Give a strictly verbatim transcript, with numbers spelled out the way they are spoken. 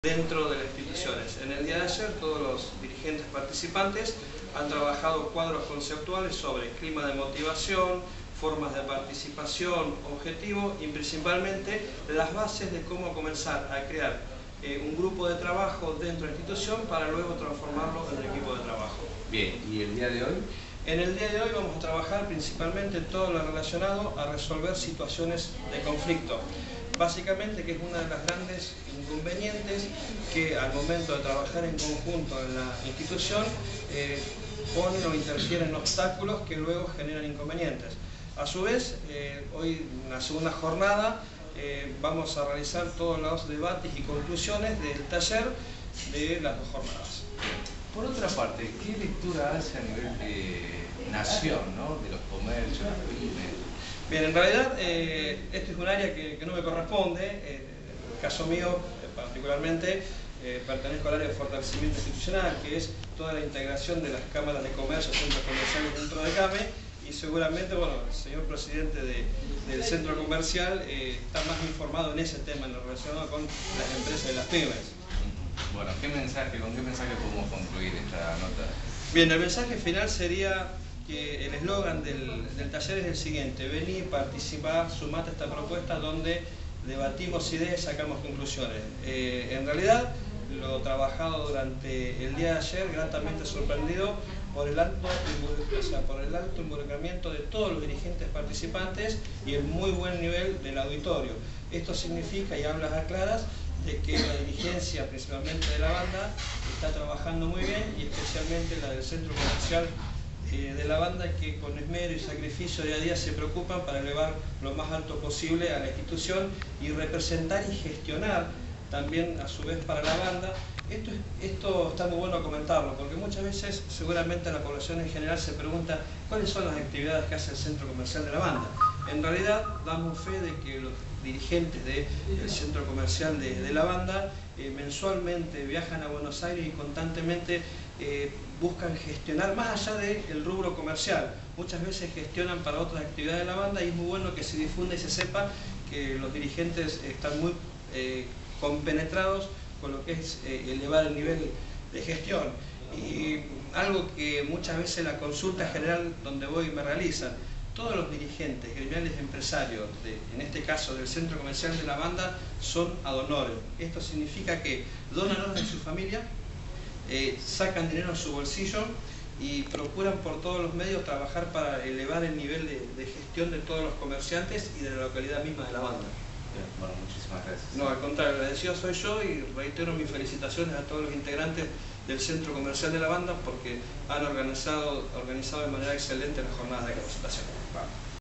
dentro de las instituciones. En el día de ayer todos los dirigentes participantes han trabajado cuadros conceptuales sobre clima de motivación, formas de participación, objetivo y principalmente las bases de cómo comenzar a crear eh, un grupo de trabajo dentro de la institución para luego transformarlo en un equipo de trabajo. Bien, ¿y el día de hoy? En el día de hoy vamos a trabajar principalmente todo lo relacionado a resolver situaciones de conflicto. Básicamente, que es una de las grandes inconvenientes que al momento de trabajar en conjunto en la institución eh, ponen o interfieren obstáculos que luego generan inconvenientes. A su vez, eh, hoy en la segunda jornada eh, vamos a realizar todos los debates y conclusiones del taller de las dos jornadas. Por otra parte, ¿qué lectura hace a nivel de nación, ¿no? De los comercios, las pymes? Bien, en realidad eh, este es un área que, que no me corresponde. Eh, en el caso mío, eh, particularmente, eh, pertenezco al área de fortalecimiento institucional, que es toda la integración de las cámaras de comercio, centros comerciales dentro de CAME, y seguramente, bueno, el señor presidente de, del centro comercial eh, está más informado en ese tema, en lo relacionado con las empresas y las pymes. Bueno, ¿qué mensaje, ¿con qué mensaje podemos concluir esta nota? Bien, el mensaje final sería que el eslogan del, del taller es el siguiente: vení, participá, sumate a esta propuesta donde debatimos ideas y sacamos conclusiones. Eh, en realidad, lo trabajado durante el día de ayer, gratamente sorprendido por el alto, o sea, por el alto involucramiento de todos los dirigentes participantes y el muy buen nivel del auditorio. Esto significa, y hablas a claras, de que la dirigencia, principalmente de la banda, está trabajando muy bien, y especialmente la del centro comercial eh, de la banda, que con esmero y sacrificio día a día se preocupan para elevar lo más alto posible a la institución y representar y gestionar también a su vez para la banda. Esto, esto está muy bueno comentarlo, porque muchas veces seguramente la población en general se pregunta cuáles son las actividades que hace el centro comercial de la banda. En realidad damos fe de que los dirigentes de, del centro comercial de, de la banda eh, mensualmente viajan a Buenos Aires y constantemente eh, buscan gestionar más allá del rubro comercial. Muchas veces gestionan para otras actividades de la banda, y es muy bueno que se difunda y se sepa que los dirigentes están muy eh, compenetrados con lo que es eh, elevar el nivel de gestión. Y algo que muchas veces la consulta general donde voy me realizan: todos los dirigentes gremiales empresarios, de, en este caso del centro comercial de la banda, son ad honorem. Esto significa que donan horas de su familia, eh, sacan dinero en su bolsillo y procuran por todos los medios trabajar para elevar el nivel de, de gestión de todos los comerciantes y de la localidad misma de la banda. Bien, bueno, muchísimas gracias. No, al contrario, agradecido soy yo, y reitero mis felicitaciones a todos los integrantes del centro comercial de la banda porque han organizado, organizado de manera excelente las jornadas de capacitación.